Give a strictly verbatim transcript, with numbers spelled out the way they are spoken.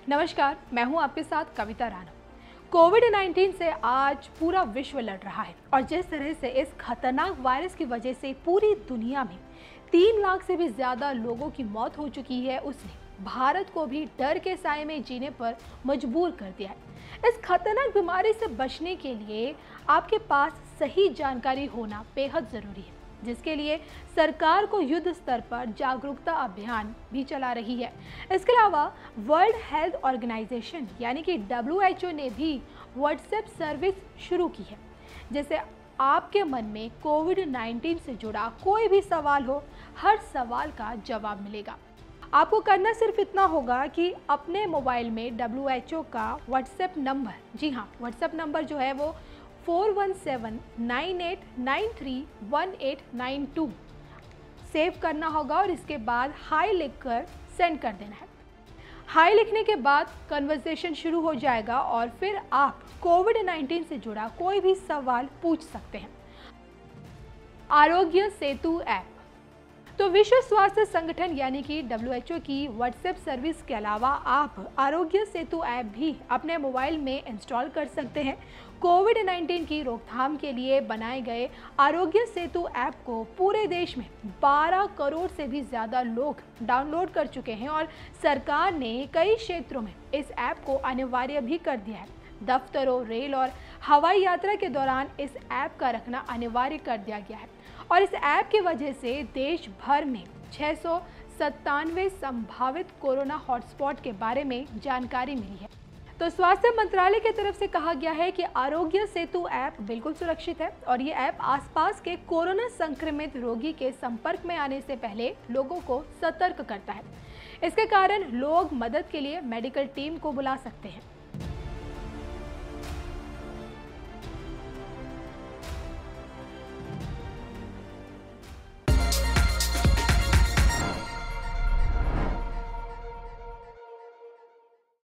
नमस्कार, मैं हूं आपके साथ कविता राणा। कोविड उन्नीस से आज पूरा विश्व लड़ रहा है और जिस तरह से इस खतरनाक वायरस की वजह से पूरी दुनिया में तीन लाख से भी ज्यादा लोगों की मौत हो चुकी है, उसने भारत को भी डर के साए में जीने पर मजबूर कर दिया है। इस खतरनाक बीमारी से बचने के लिए आपके पास सही जानकारी होना बेहद जरूरी है, जिसके लिए सरकार को युद्ध स्तर पर जागरूकता अभियान भी चला रही है। इसके अलावा वर्ल्ड हेल्थ ऑर्गेनाइजेशन यानी कि डब्ल्यू एच ओ ने भी व्हाट्सएप सर्विस शुरू की है, जैसे आपके मन में कोविड उन्नीस से जुड़ा कोई भी सवाल हो, हर सवाल का जवाब मिलेगा। आपको करना सिर्फ इतना होगा कि अपने मोबाइल में डब्ल्यू एच ओ का व्हाट्सएप नंबर, जी हाँ व्हाट्सएप नंबर जो है वो four one seven nine eight nine three one eight nine two save करना होगा और इसके बाद हाई लिखकर सेंड कर देना है। हाई लिखने के बाद कन्वर्सेशन शुरू हो जाएगा और फिर आप कोविड उन्नीस से जुड़ा कोई भी सवाल पूछ सकते हैं। आरोग्य सेतु ऐप तो विश्व स्वास्थ्य संगठन यानी कि डब्ल्यू एच ओ की व्हाट्सएप सर्विस के अलावा आप आरोग्य सेतु ऐप भी अपने मोबाइल में इंस्टॉल कर सकते हैं। कोविड उन्नीस की रोकथाम के लिए बनाए गए आरोग्य सेतु ऐप को पूरे देश में बारह करोड़ से भी ज़्यादा लोग डाउनलोड कर चुके हैं और सरकार ने कई क्षेत्रों में इस ऐप को अनिवार्य भी कर दिया है। दफ्तरों, रेल और हवाई यात्रा के दौरान इस ऐप का रखना अनिवार्य कर दिया गया है और इस ऐप की वजह से देश भर में छह सौ सत्तानवे संभावित कोरोना हॉटस्पॉट के बारे में जानकारी मिली है। तो स्वास्थ्य मंत्रालय की तरफ से कहा गया है कि आरोग्य सेतु ऐप बिल्कुल सुरक्षित है और ये ऐप आसपास के कोरोना संक्रमित रोगी के संपर्क में आने से पहले लोगों को सतर्क करता है। इसके कारण लोग मदद के लिए मेडिकल टीम को बुला सकते हैं।